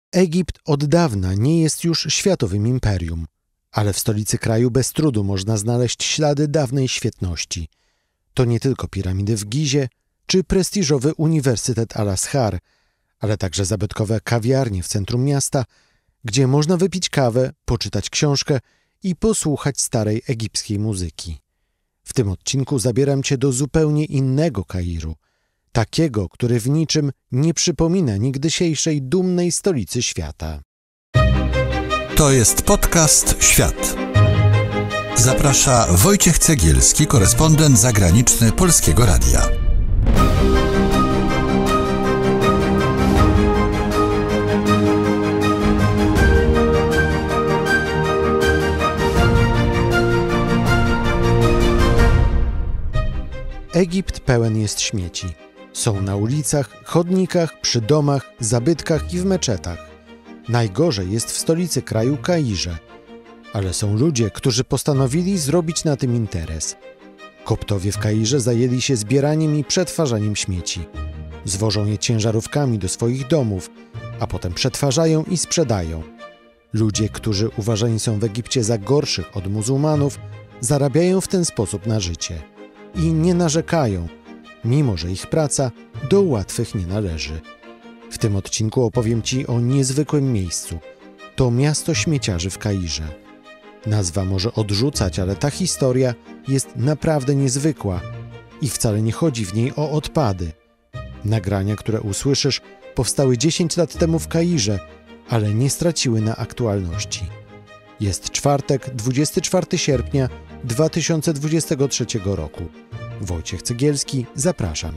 Egipt od dawna nie jest już światowym imperium, ale w stolicy kraju bez trudu można znaleźć ślady dawnej świetności. To nie tylko piramidy w Gizie czy prestiżowy Uniwersytet Al-Azhar, ale także zabytkowe kawiarnie w centrum miasta, gdzie można wypić kawę, poczytać książkę i posłuchać starej egipskiej muzyki. W tym odcinku zabieram Cię do zupełnie innego Kairu, takiego, który w niczym nie przypomina niegdysiejszej dumnej stolicy świata. To jest podcast Świat. Zaprasza Wojciech Cegielski, korespondent zagraniczny Polskiego Radia. Egipt pełen jest śmieci. Są na ulicach, chodnikach, przy domach, zabytkach i w meczetach. Najgorzej jest w stolicy kraju Kairze. Ale są ludzie, którzy postanowili zrobić na tym interes. Koptowie w Kairze zajęli się zbieraniem i przetwarzaniem śmieci. Zwożą je ciężarówkami do swoich domów, a potem przetwarzają i sprzedają. Ludzie, którzy uważani są w Egipcie za gorszych od muzułmanów, zarabiają w ten sposób na życie. I nie narzekają, mimo że ich praca do łatwych nie należy. W tym odcinku opowiem Ci o niezwykłym miejscu. To miasto śmieciarzy w Kairze. Nazwa może odrzucać, ale ta historia jest naprawdę niezwykła i wcale nie chodzi w niej o odpady. Nagrania, które usłyszysz, powstały 10 lat temu w Kairze, ale nie straciły na aktualności. Jest czwartek, 24 sierpnia 2023 roku. Wojciech Cegielski, zapraszam.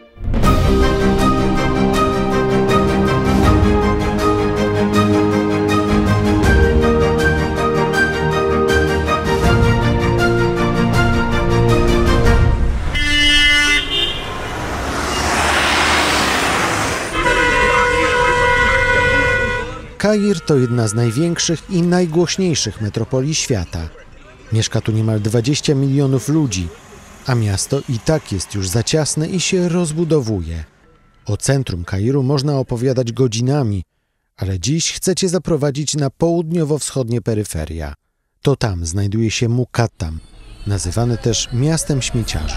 Kair to jedna z największych i najgłośniejszych metropolii świata. Mieszka tu niemal 20 milionów ludzi, a miasto i tak jest już za ciasne i się rozbudowuje. O centrum Kairu można opowiadać godzinami, ale dziś chcę Cię zaprowadzić na południowo-wschodnie peryferia. To tam znajduje się Mukattam, nazywany też miastem śmieciarzy.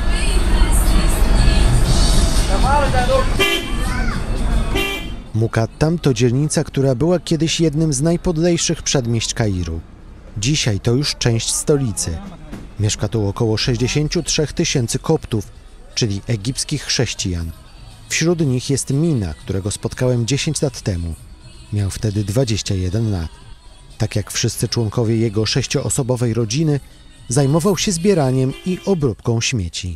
Mukattam to dzielnica, która była kiedyś jednym z najpodlejszych przedmieść Kairu. Dzisiaj to już część stolicy. Mieszka tu około 63 tysięcy koptów, czyli egipskich chrześcijan. Wśród nich jest Mina, którego spotkałem 10 lat temu. Miał wtedy 21 lat. Tak jak wszyscy członkowie jego 6-osobowej rodziny, zajmował się zbieraniem i obróbką śmieci.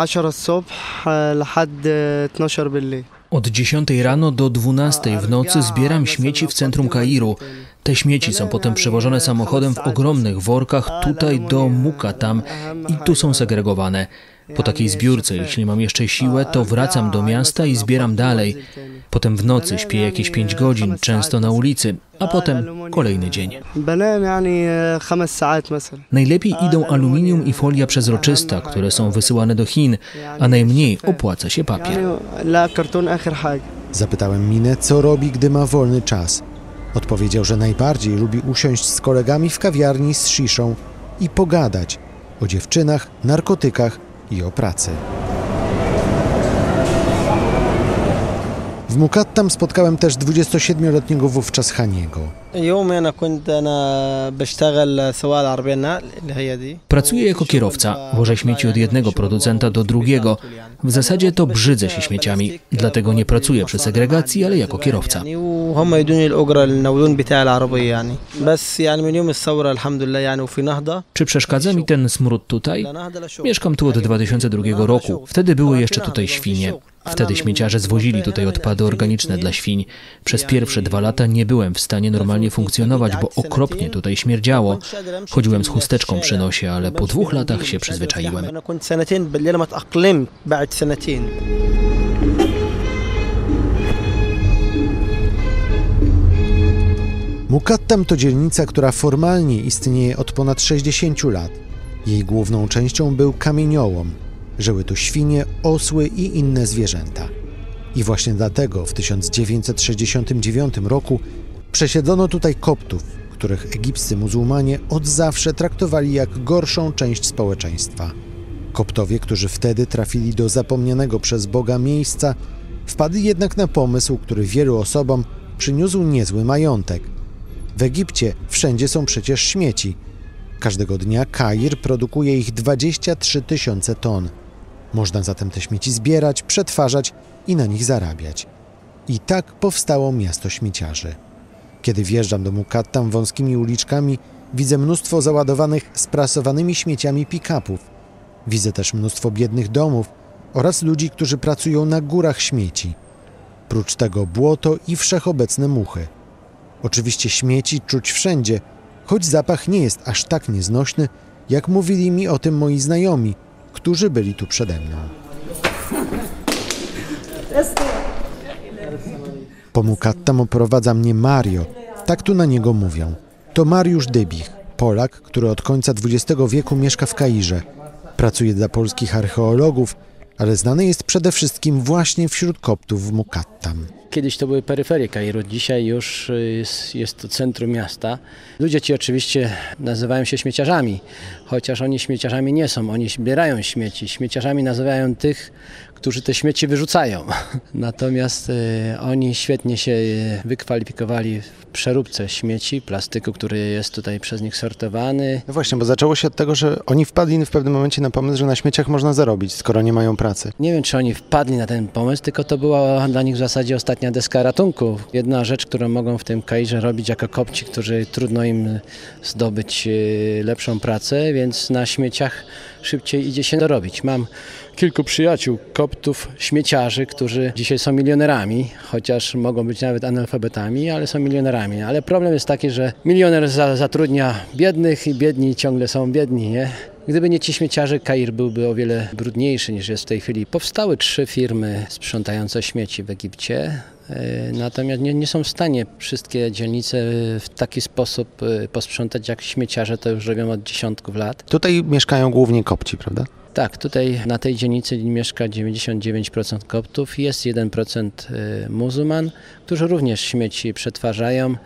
Od 10 rano do 12 w nocy zbieram śmieci w centrum Kairu. Te śmieci są potem przewożone samochodem w ogromnych workach tutaj do Mukattam i tu są segregowane. Po takiej zbiórce, jeśli mam jeszcze siłę, to wracam do miasta i zbieram dalej. Potem w nocy śpię jakieś 5 godzin, często na ulicy, a potem kolejny dzień. Najlepiej idą aluminium i folia przezroczysta, które są wysyłane do Chin, a najmniej opłaca się papier. Zapytałem Minę, co robi, gdy ma wolny czas. Odpowiedział, że najbardziej lubi usiąść z kolegami w kawiarni z sziszą i pogadać o dziewczynach, narkotykach i o pracy. W Mukattam spotkałem też 27-letniego wówczas Haniego. Pracuję jako kierowca, wożę śmieci od jednego producenta do drugiego. W zasadzie to brzydzę się śmieciami, dlatego nie pracuję przy segregacji, ale jako kierowca. Czy przeszkadza mi ten smród tutaj? Mieszkam tu od 2002 roku. Wtedy były jeszcze tutaj świnie. Wtedy śmieciarze zwozili tutaj odpady organiczne dla świń. Przez pierwsze 2 lata nie byłem w stanie normalnie funkcjonować, bo okropnie tutaj śmierdziało. Chodziłem z chusteczką przy nosie, ale po 2 latach się przyzwyczaiłem. Mukattam to dzielnica, która formalnie istnieje od ponad 60 lat. Jej główną częścią był kamieniołom. Żyły tu świnie, osły i inne zwierzęta. I właśnie dlatego w 1969 roku przesiedlono tutaj Koptów, których egipscy muzułmanie od zawsze traktowali jak gorszą część społeczeństwa. Koptowie, którzy wtedy trafili do zapomnianego przez Boga miejsca, wpadli jednak na pomysł, który wielu osobom przyniósł niezły majątek. W Egipcie wszędzie są przecież śmieci. Każdego dnia Kair produkuje ich 23 000 ton. Można zatem te śmieci zbierać, przetwarzać i na nich zarabiać. I tak powstało miasto śmieciarzy. Kiedy wjeżdżam do Mukattam wąskimi uliczkami, widzę mnóstwo załadowanych sprasowanymi śmieciami pick-upów. Widzę też mnóstwo biednych domów oraz ludzi, którzy pracują na górach śmieci. Prócz tego błoto i wszechobecne muchy. Oczywiście śmieci czuć wszędzie, choć zapach nie jest aż tak nieznośny, jak mówili mi o tym moi znajomi, którzy byli tu przede mną. Po Mukattam oprowadza mnie Mario, tak tu na niego mówią. To Mariusz Dybich, Polak, który od końca XX wieku mieszka w Kairze. Pracuje dla polskich archeologów, ale znany jest przede wszystkim właśnie wśród Koptów w Mukattam. Kiedyś to były peryferie Kairu, dzisiaj już jest to centrum miasta. Ludzie ci oczywiście nazywają się śmieciarzami, chociaż oni śmieciarzami nie są, oni zbierają śmieci. Śmieciarzami nazywają tych, którzy te śmieci wyrzucają. Natomiast oni świetnie się wykwalifikowali w przeróbce śmieci, plastyku, który jest tutaj przez nich sortowany. No właśnie, bo zaczęło się od tego, że oni wpadli w pewnym momencie na pomysł, że na śmieciach można zarobić, skoro nie mają pracy. Nie wiem, czy oni wpadli na ten pomysł, tylko to była dla nich w zasadzie ostatnia deska ratunku. Jedna rzecz, którą mogą w tym Kairze robić jako Kopci, którzy trudno im zdobyć lepszą pracę, więc na śmieciach szybciej idzie się dorobić. Mam kilku przyjaciół, Koptów, śmieciarzy, którzy dzisiaj są milionerami, chociaż mogą być nawet analfabetami, ale są milionerami. Ale problem jest taki, że milioner zatrudnia biednych i biedni ciągle są biedni, nie? Gdyby nie ci śmieciarze, Kair byłby o wiele brudniejszy niż jest w tej chwili. Powstały 3 firmy sprzątające śmieci w Egipcie, natomiast nie są w stanie wszystkie dzielnice w taki sposób posprzątać, jak śmieciarze to już robią od dziesiątków lat. Tutaj mieszkają głównie Kopci, prawda? Tak, tutaj na tej dzielnicy mieszka 99% Koptów, jest 1% muzułman, którzy również śmieci przetwarzają.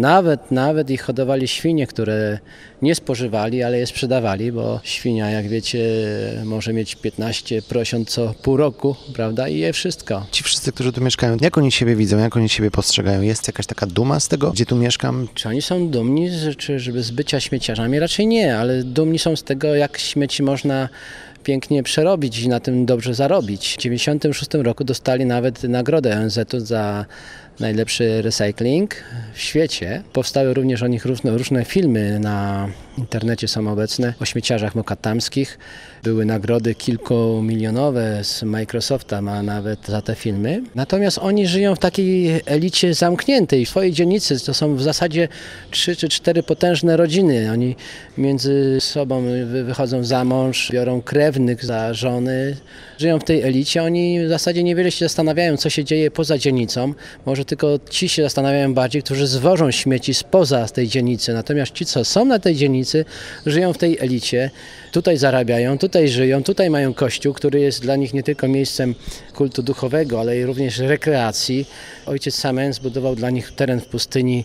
Nawet ich hodowali świnie, które nie spożywali, ale je sprzedawali, bo świnia, jak wiecie, może mieć 15 prosiąt co pół roku, prawda, i je wszystko. Ci wszyscy, którzy tu mieszkają, jak oni siebie widzą, jak oni siebie postrzegają? Jest jakaś taka duma z tego, gdzie tu mieszkam? Czy oni są dumni z bycia śmieciarzami? Raczej nie, ale dumni są z tego, jak śmieci można pięknie przerobić i na tym dobrze zarobić. W 1996 roku dostali nawet nagrodę ONZ-u za najlepszy recycling w świecie. Powstały również o nich różne filmy, na internecie są obecne, o śmieciarzach mokattamskich. Były nagrody kilkumilionowe z Microsofta, ma nawet za te filmy. Natomiast oni żyją w takiej elicie zamkniętej. W swojej dzielnicy to są w zasadzie 3 czy 4 potężne rodziny. Oni między sobą wychodzą za mąż, biorą krewnych za żony. Żyją w tej elicie. Oni w zasadzie niewiele się zastanawiają, co się dzieje poza dzielnicą. Może tylko ci się zastanawiają bardziej, którzy zwożą śmieci spoza tej dzielnicy. Natomiast ci, co są na tej dzielnicy, żyją w tej elicie. Tutaj zarabiają, tutaj żyją, tutaj mają kościół, który jest dla nich nie tylko miejscem kultu duchowego, ale i również rekreacji. Ojciec Samen zbudował dla nich teren w pustyni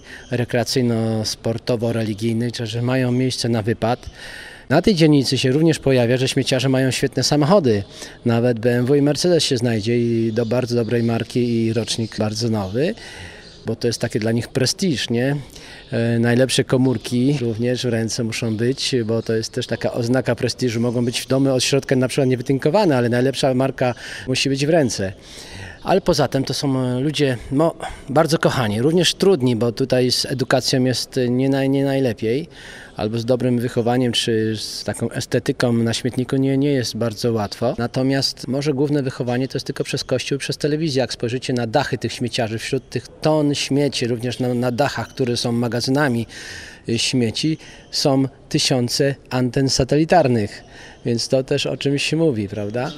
rekreacyjno-sportowo-religijny, że mają miejsce na wypad. Na tej dzielnicy się również pojawia, że śmieciarze mają świetne samochody. Nawet BMW i Mercedes się znajdzie i do bardzo dobrej marki i rocznik bardzo nowy, bo to jest takie dla nich prestiż, nie? Najlepsze komórki również w ręce muszą być, bo to jest też taka oznaka prestiżu. Mogą być w domu od środka na przykład niewydynkowane, ale najlepsza marka musi być w ręce. Ale poza tym to są ludzie bardzo kochani, również trudni, bo tutaj z edukacją jest nie najlepiej, albo z dobrym wychowaniem, czy z taką estetyką na śmietniku nie jest bardzo łatwo. Natomiast może główne wychowanie to jest tylko przez kościół i przez telewizję. Jak spojrzycie na dachy tych śmieciarzy, wśród tych ton śmieci, również na dachach, które są magazynami śmieci, są tysiące anten satelitarnych, więc to też o czymś się mówi, prawda?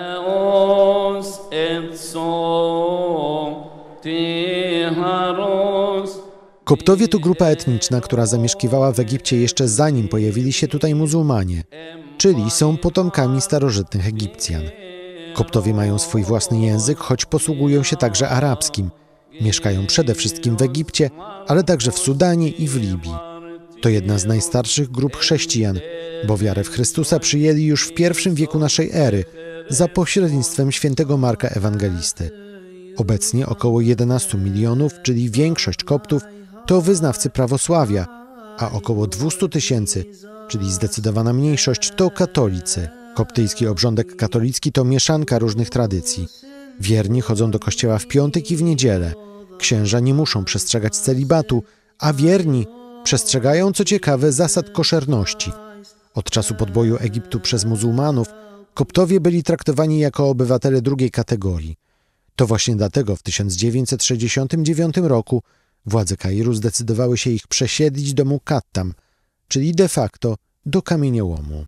Koptowie to grupa etniczna, która zamieszkiwała w Egipcie jeszcze zanim pojawili się tutaj muzułmanie, czyli są potomkami starożytnych Egipcjan. Koptowie mają swój własny język, choć posługują się także arabskim. Mieszkają przede wszystkim w Egipcie, ale także w Sudanie i w Libii. To jedna z najstarszych grup chrześcijan, bo wiarę w Chrystusa przyjęli już w I wieku naszej ery za pośrednictwem świętego Marka Ewangelisty. Obecnie około 11 milionów, czyli większość Koptów, to wyznawcy prawosławia, a około 200 000, czyli zdecydowana mniejszość, to katolicy. Koptyjski obrządek katolicki to mieszanka różnych tradycji. Wierni chodzą do kościoła w piątek i w niedzielę. Księża nie muszą przestrzegać celibatu, a wierni przestrzegają, co ciekawe, zasad koszerności. Od czasu podboju Egiptu przez muzułmanów Koptowie byli traktowani jako obywatele drugiej kategorii. To właśnie dlatego w 1969 roku władze Kairu zdecydowały się ich przesiedlić do Mukattam, czyli de facto do kamieniołomu.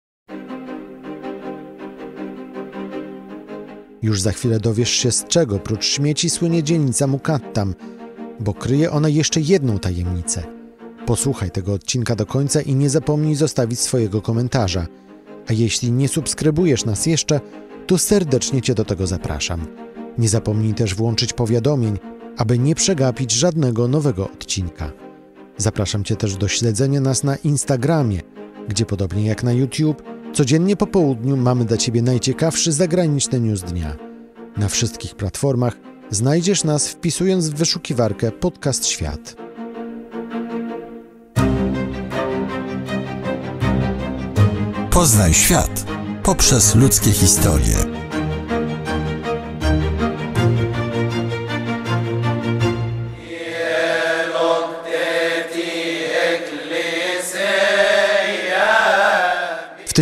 Już za chwilę dowiesz się, z czego prócz śmieci słynie dzielnica Mukattam, bo kryje ona jeszcze jedną tajemnicę. Posłuchaj tego odcinka do końca i nie zapomnij zostawić swojego komentarza. A jeśli nie subskrybujesz nas jeszcze, to serdecznie Cię do tego zapraszam. Nie zapomnij też włączyć powiadomień, aby nie przegapić żadnego nowego odcinka. Zapraszam Cię też do śledzenia nas na Instagramie, gdzie podobnie jak na YouTube, codziennie po południu mamy dla Ciebie najciekawszy zagraniczny news dnia. Na wszystkich platformach znajdziesz nas, wpisując w wyszukiwarkę Podcast Świat. Poznaj świat poprzez ludzkie historie. W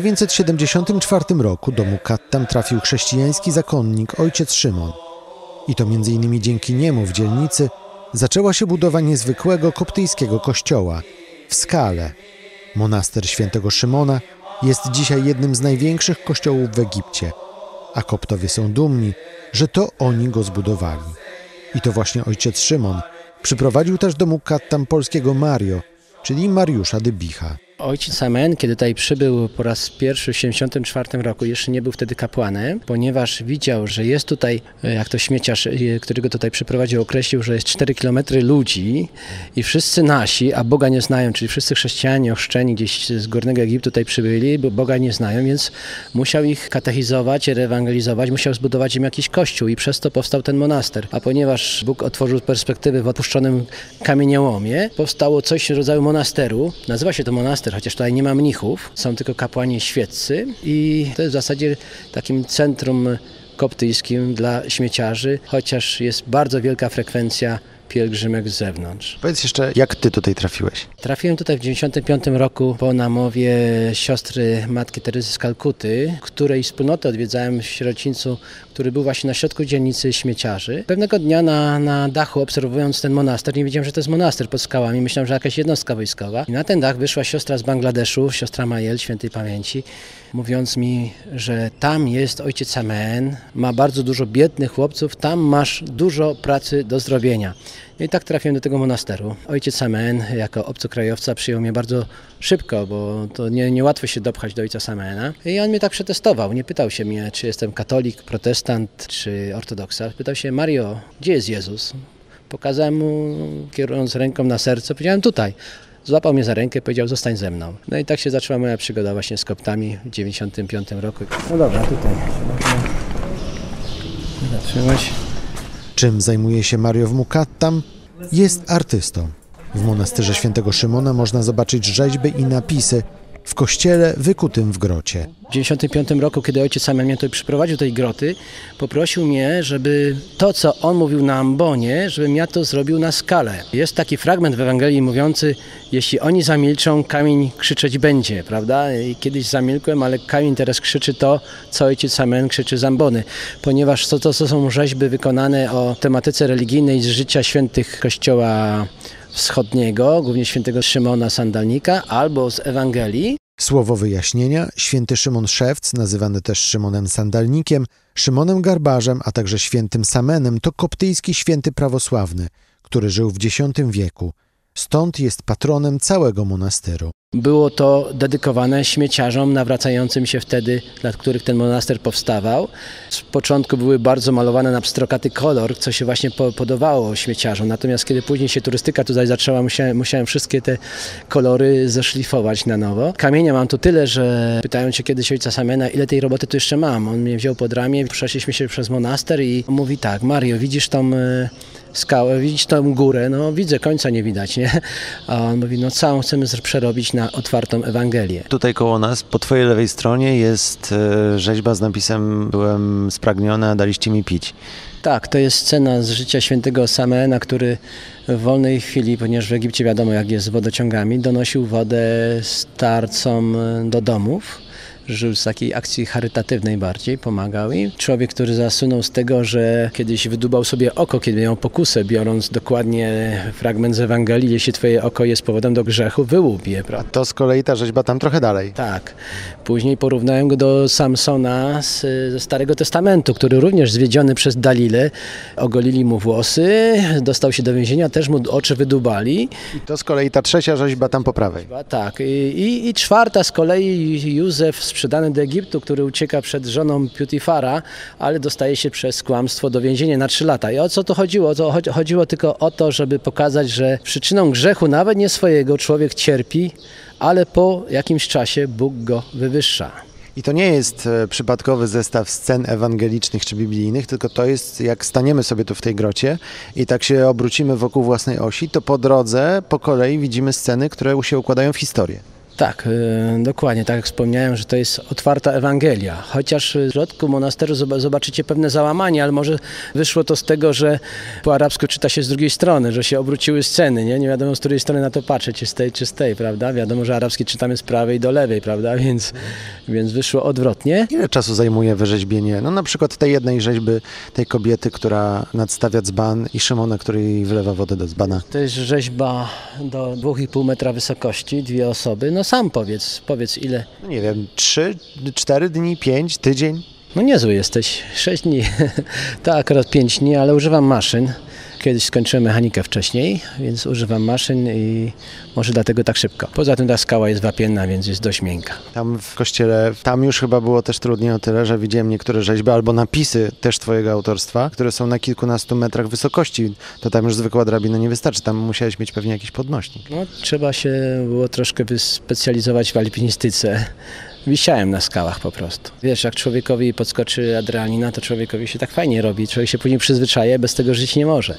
1974 roku do Mukattam trafił chrześcijański zakonnik ojciec Szymon. I to m.in. dzięki niemu w dzielnicy zaczęła się budowa niezwykłego koptyjskiego kościoła w Skale. Monaster świętego Szymona jest dzisiaj jednym z największych kościołów w Egipcie, a Koptowie są dumni, że to oni go zbudowali. I to właśnie ojciec Szymon przyprowadził też do Mukattam polskiego Mario, czyli Mariusza Dybicha. Ojciec Samen, kiedy tutaj przybył po raz pierwszy w 1974 roku, jeszcze nie był wtedy kapłanem, ponieważ widział, że jest tutaj, jak to śmieciarz, który go tutaj przyprowadził, określił, że jest 4 kilometry ludzi i wszyscy nasi, a Boga nie znają, czyli wszyscy chrześcijanie ochrzczeni gdzieś z Górnego Egiptu tutaj przybyli, bo Boga nie znają, więc musiał ich katechizować, reewangelizować, musiał zbudować im jakiś kościół i przez to powstał ten monaster. A ponieważ Bóg otworzył perspektywy w opuszczonym kamieniołomie, powstało coś w rodzaju monasteru, nazywa się to monaster, chociaż tutaj nie ma mnichów, są tylko kapłani świeccy i to jest w zasadzie takim centrum koptyjskim dla śmieciarzy, chociaż jest bardzo wielka frekwencja pielgrzymek z zewnątrz. Powiedz jeszcze, jak Ty tutaj trafiłeś? Trafiłem tutaj w 1995 roku po namowie siostry Matki Teresy z Kalkuty, której wspólnotę odwiedzałem w sierocińcu, który był właśnie na środku dzielnicy śmieciarzy. Pewnego dnia na dachu, obserwując ten monaster, nie wiedziałem, że to jest monaster pod skałami. Myślałem, że jakaś jednostka wojskowa. I na ten dach wyszła siostra z Bangladeszu, siostra Majel, świętej pamięci, mówiąc mi, że tam jest ojciec Samen, ma bardzo dużo biednych chłopców, tam masz dużo pracy do zrobienia. I tak trafiłem do tego monasteru. Ojciec Samen jako obcokrajowca przyjął mnie bardzo szybko, bo to niełatwo się dopchać do ojca Samena. I on mnie tak przetestował. Nie pytał się mnie, czy jestem katolik, protestant, czy ortodoksa. Pytał się: Mario, gdzie jest Jezus? Pokazałem mu, kierując ręką na serce, powiedziałem: tutaj. Złapał mnie za rękę, powiedział: zostań ze mną. No i tak się zaczęła moja przygoda właśnie z Koptami w 1995 roku. No dobra, tutaj można zatrzymać. Czym zajmuje się Mario w Mukattam? Jest artystą. W monasterze świętego Szymona można zobaczyć rzeźby i napisy w kościele wykutym w grocie. W 1995 roku, kiedy ojciec Samen mnie tutaj przyprowadził do tej groty, poprosił mnie, żeby to, co on mówił na ambonie, żebym ja to zrobił na skale. Jest taki fragment w Ewangelii mówiący: jeśli oni zamilczą, kamień krzyczeć będzie, prawda? I kiedyś zamilkłem, ale kamień teraz krzyczy to, co ojciec Samen krzyczy z ambony, ponieważ to są rzeźby wykonane o tematyce religijnej z życia świętych Kościoła Wschodniego, głównie świętego Szymona Sandalnika, albo z Ewangelii. Słowo wyjaśnienia: święty Szymon Szewc, nazywany też Szymonem Sandalnikiem, Szymonem Garbarzem, a także świętym Samenem, to koptyjski święty prawosławny, który żył w X wieku. Stąd jest patronem całego monasteru. Było to dedykowane śmieciarzom nawracającym się wtedy, dla których ten monaster powstawał. Z początku były bardzo malowane na pstrokaty kolor, co się właśnie podobało śmieciarzom. Natomiast kiedy później się turystyka tutaj zaczęła, musiałem wszystkie te kolory zeszlifować na nowo. Kamienia mam tu tyle, że pytając się kiedyś ojca Samena, ile tej roboty tu jeszcze mam. On mnie wziął pod ramię, przeszliśmy się przez monaster i mówi tak: Mario, widzisz tą skałę, widzisz tą górę? No widzę, końca nie widać, nie? A on mówi, no całą chcemy przerobić na otwartą Ewangelię. Tutaj koło nas, po twojej lewej stronie jest rzeźba z napisem: byłem spragniony, a daliście mi pić. Tak, to jest scena z życia świętego Sameena, który w wolnej chwili, ponieważ w Egipcie wiadomo jak jest z wodociągami, donosił wodę starcom do domów. Żył z takiej akcji charytatywnej bardziej, pomagał im. Człowiek, który zasunął z tego, że kiedyś wydubał sobie oko, kiedy miał pokusę, biorąc dokładnie fragment z Ewangelii: jeśli twoje oko jest powodem do grzechu, wyłup je. A to z kolei ta rzeźba tam trochę dalej. Tak. Później porównałem go do Samsona ze Starego Testamentu, który również zwiedziony przez Dalilę, ogolili mu włosy, dostał się do więzienia, też mu oczy wydubali. I to z kolei ta trzecia rzeźba tam po prawej. Tak. I czwarta z kolei Józef, sprzedany do Egiptu, który ucieka przed żoną Putifara, ale dostaje się przez kłamstwo do więzienia na 3 lata. I o co tu chodziło? Chodziło tylko o to, żeby pokazać, że przyczyną grzechu, nawet nie swojego, człowiek cierpi, ale po jakimś czasie Bóg go wywyższa. I to nie jest przypadkowy zestaw scen ewangelicznych czy biblijnych, tylko to jest, jak staniemy sobie tu w tej grocie i tak się obrócimy wokół własnej osi, to po drodze, po kolei widzimy sceny, które się układają w historię. Tak, dokładnie, tak jak wspomniałem, że to jest otwarta Ewangelia. Chociaż w środku monasteru zobaczycie pewne załamanie, ale może wyszło to z tego, że po arabsku czyta się z drugiej strony, że się obróciły sceny, nie wiadomo z której strony na to patrzeć, czy z tej, prawda? Wiadomo, że arabski czytamy z prawej do lewej, prawda? Więc wyszło odwrotnie. Ile czasu zajmuje wyrzeźbienie? No na przykład tej jednej rzeźby, tej kobiety, która nadstawia dzban, i Szymona, który jej wylewa wodę do dzbana. To jest rzeźba do 2,5 metra wysokości, 2 osoby. No sam powiedz ile? No nie wiem, 3, 4 dni, 5, tydzień? No niezły jesteś, 6 dni. To akurat 5 dni, ale używam maszyn. Kiedyś skończyłem mechanikę wcześniej, więc używam maszyn i może dlatego tak szybko. Poza tym ta skała jest wapienna, więc jest dość miękka. Tam w kościele, tam już chyba było też trudniej o tyle, że widziałem niektóre rzeźby albo napisy też twojego autorstwa, które są na kilkunastu metrach wysokości. To tam już zwykła drabina nie wystarczy, tam musiałeś mieć pewnie jakiś podnośnik. No, trzeba się było troszkę wyspecjalizować w alpinistyce. Wisiałem na skałach po prostu. Wiesz, jak człowiekowi podskoczy adrenalina, to człowiekowi się tak fajnie robi. Człowiek się później przyzwyczaja, bez tego żyć nie może.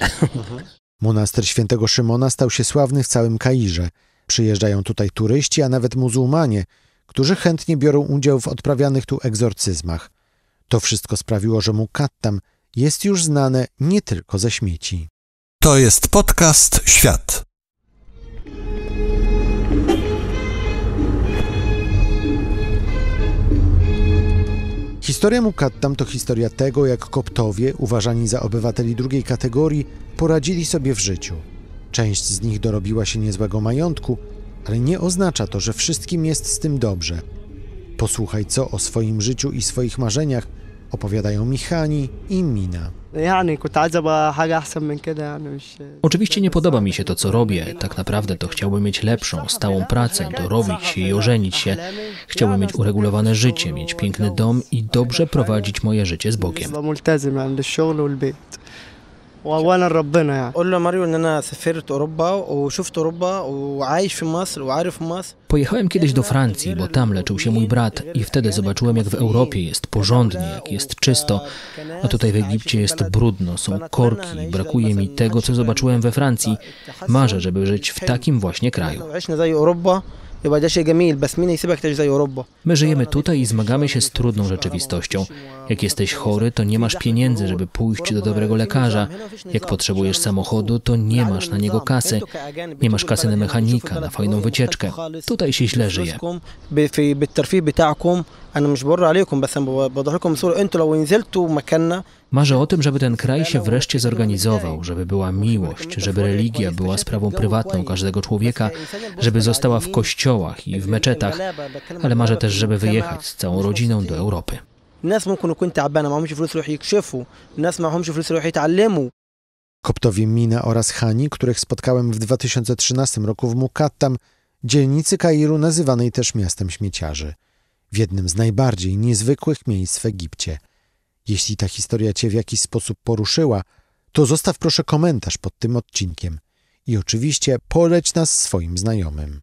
Monaster świętego Szymona stał się sławny w całym Kairze. Przyjeżdżają tutaj turyści, a nawet muzułmanie, którzy chętnie biorą udział w odprawianych tu egzorcyzmach. To wszystko sprawiło, że Mukattam jest już znane nie tylko ze śmieci. To jest podcast Świat. Historia Mukattam to historia tego, jak Koptowie, uważani za obywateli drugiej kategorii, poradzili sobie w życiu. Część z nich dorobiła się niezłego majątku, ale nie oznacza to, że wszystkim jest z tym dobrze. Posłuchaj, co o swoim życiu i swoich marzeniach opowiadają Mihani i Mina. Oczywiście nie podoba mi się to, co robię. Tak naprawdę to chciałbym mieć lepszą, stałą pracę, dorobić się i ożenić się. Chciałbym mieć uregulowane życie, mieć piękny dom i dobrze prowadzić moje życie z Bogiem. وانا ربنا يعني قول له ماريو ان انا سافرت اوروبا وشفت اوروبا وعايش في مصر وعارف مصر. Pojechałem kiedyś do Francji, bo tam leczył się mój brat i wtedy zobaczyłem, jak w Europie jest porządnie, jak jest czysto, a tutaj w Egipcie jest brudno, są korki i brakuje mi tego, co zobaczyłem we Francji. Marzę, żeby żyć w takim właśnie kraju. My żyjemy tutaj i zmagamy się z trudną rzeczywistością. Jak jesteś chory, to nie masz pieniędzy, żeby pójść do dobrego lekarza. Jak potrzebujesz samochodu, to nie masz na niego kasy. Nie masz kasy na mechanika, na fajną wycieczkę. Tutaj się źle żyje. Marzę o tym, żeby ten kraj się wreszcie zorganizował, żeby była miłość, żeby religia była sprawą prywatną każdego człowieka, żeby została w kościołach i w meczetach, ale marzę też, żeby wyjechać z całą rodziną do Europy. الناس ممكن يكون تعبانه معهمش فلوس يروحوا يكشفوا الناس معهمش فلوس يروحوا يتعلموا Koptowie Mina oraz Hani, których spotkałem w 2013 roku w Mukattam, dzielnicy Kairu nazywanej też miastem śmieciarzy, w jednym z najbardziej niezwykłych miejsc w Egipcie. Jeśli ta historia Cię w jakiś sposób poruszyła, to zostaw proszę komentarz pod tym odcinkiem i oczywiście poleć nas swoim znajomym.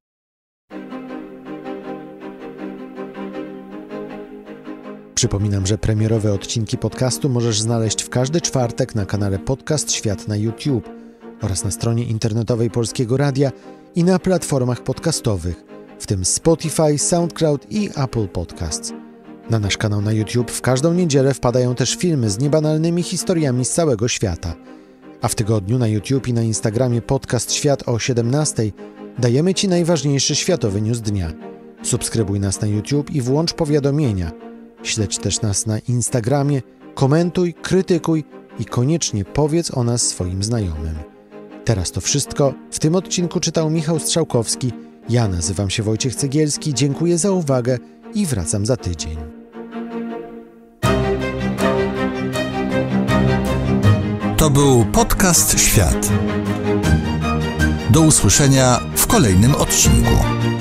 Przypominam, że premierowe odcinki podcastu możesz znaleźć w każdy czwartek na kanale Podcast Świat na YouTube oraz na stronie internetowej Polskiego Radia i na platformach podcastowych, w tym Spotify, SoundCloud i Apple Podcasts. Na nasz kanał na YouTube w każdą niedzielę wpadają też filmy z niebanalnymi historiami z całego świata. A w tygodniu na YouTube i na Instagramie Podcast Świat o 17:00 dajemy Ci najważniejszy światowy news dnia. Subskrybuj nas na YouTube i włącz powiadomienia. Śledź też nas na Instagramie, komentuj, krytykuj i koniecznie powiedz o nas swoim znajomym. Teraz to wszystko. W tym odcinku czytał Michał Strzałkowski. Ja nazywam się Wojciech Cegielski. Dziękuję za uwagę i wracam za tydzień. To był Podcast Świat. Do usłyszenia w kolejnym odcinku.